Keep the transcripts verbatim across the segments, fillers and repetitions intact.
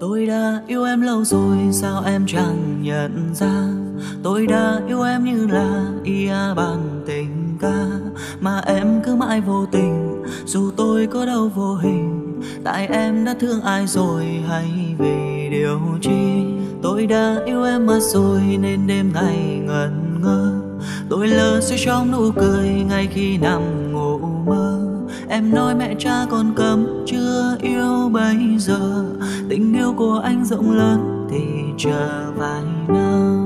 Tôi đã yêu em lâu rồi sao em chẳng nhận ra. Tôi đã yêu em như là ia bằng tình ca, mà em cứ mãi vô tình. Dù tôi có đâu vô hình, tại em đã thương ai rồi hay vì điều chi. Tôi đã yêu em mất rồi nên đêm ngày ngẩn ngơ. Tôi lơ suy trong nụ cười ngay khi nằm ngủ mơ. Em nói mẹ cha còn cấm chưa yêu bây giờ. Tình yêu của anh rộng lớn thì chờ vài năm.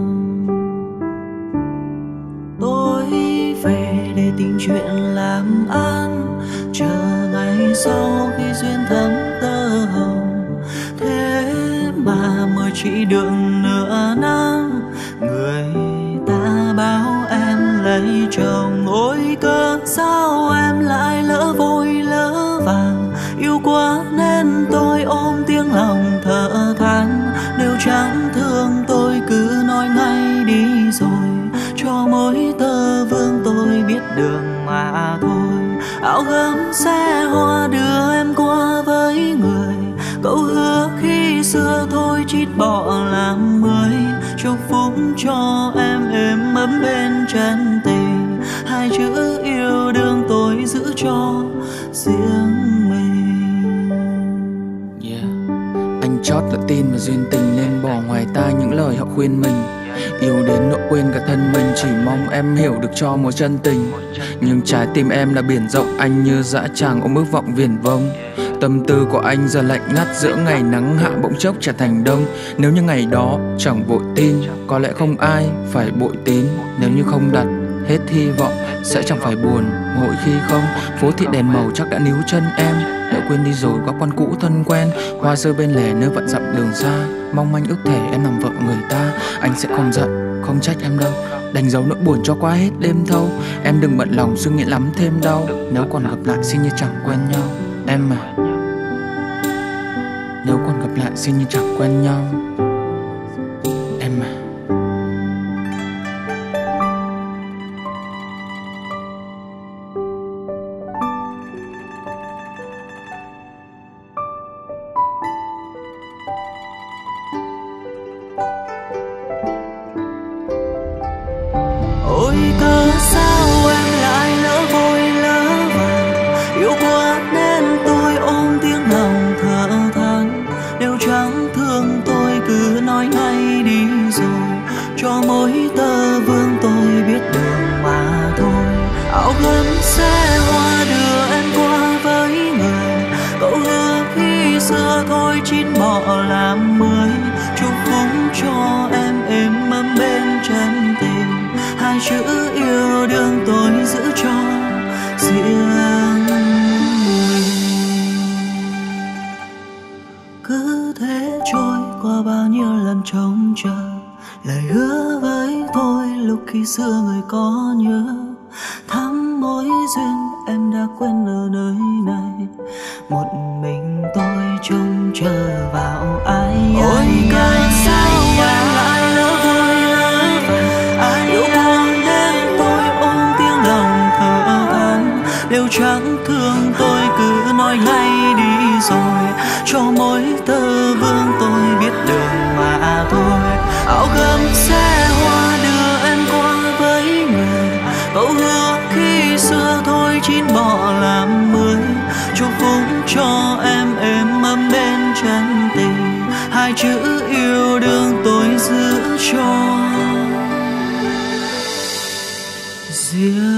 Tôi về để tìm chuyện làm ăn, chờ ngày sau khi duyên thắm tơ hồng. Thế mà mới chỉ được nửa năm, người ta báo em lấy chồng. Ôi cớ sao em lại lỡ vội lỡ vàng. Yêu quá nên tôi ôm tiếng lòng thở than. Nếu chẳng thương tôi cứ nói ngay đi rồi, cho mỗi tơ vương tôi biết đường mà thôi. Áo gấm xe hoa đưa em qua với người. Cậu hứa khi xưa thôi chít bỏ làm mới. Chúc phúc cho em êm ấm bên chân tình. Hai chữ yêu đương tôi giữ cho riêng mình. Yeah. Anh chót là tin vào duyên tình nên bỏ ngoài tai những lời họ khuyên mình. Yêu đến nỗi quên cả thân mình, chỉ mong em hiểu được cho một chân tình. Nhưng trái tim em là biển rộng, anh như dã tràng ôm ước vọng viển vông. Tâm tư của anh giờ lạnh ngắt, giữa ngày nắng hạ bỗng chốc trở thành đông. Nếu như ngày đó chẳng vội tin, có lẽ không ai phải bội tín. Nếu như không đặt hết hy vọng, sẽ chẳng phải buồn mỗi khi không. Phố thị đèn màu chắc đã níu chân em, đã quên đi rồi các quan cũ thân quen. Hoa rơi bên lề nơi vạn dặm đường xa, mong anh ước thể em làm vợ người ta. Anh sẽ không giận, không trách em đâu, đánh dấu nỗi buồn cho qua hết đêm thâu. Em đừng bận lòng suy nghĩ lắm thêm đau. Nếu còn gặp lại xin như chẳng quen nhau. Em mà, nếu còn gặp lại xin như chẳng quen nhau. Em mà. Ôi cớ sao em lại lỡ vội lỡ vàng. Yêu quá nên tôi ôm tiếng lòng thở than. Nếu chẳng thương tôi cứ nói ngay đi rồi, cho mỗi tơ vương tôi biết đường mà thôi. Áo gấm xe hoa đưa em qua với người. Cậu hứa khi xưa thôi chín bỏ làm mới. Chúc phúc cho em êm ấm bên chân tình. Hai chữ yêu đương tôi giữ cho riêng mình. Cứ thế trôi qua bao nhiêu lần trông chờ. Lời hứa với tôi lúc khi xưa người có nhớ. Thắm mối duyên em đã quên ở nơi này. Một mình tôi trông chờ vào ai. Ôi cớ sao em lại lỡ vội lỡ vàng. Ai yêu quá nên tôi ôm tiếng lòng thở than. Nếu chẳng thương tôi cứ nói ngay đi rồi, cho mỗi tơ vương tôi biết đường mà thôi. Áo gấm xe hoa đưa em qua với người. Cậu hứa khi xưa thôi chín bỏ làm mới. Chúc phúc cho em êm ấm bên chân tình. Hai chữ yêu đương tôi giữ cho riêng.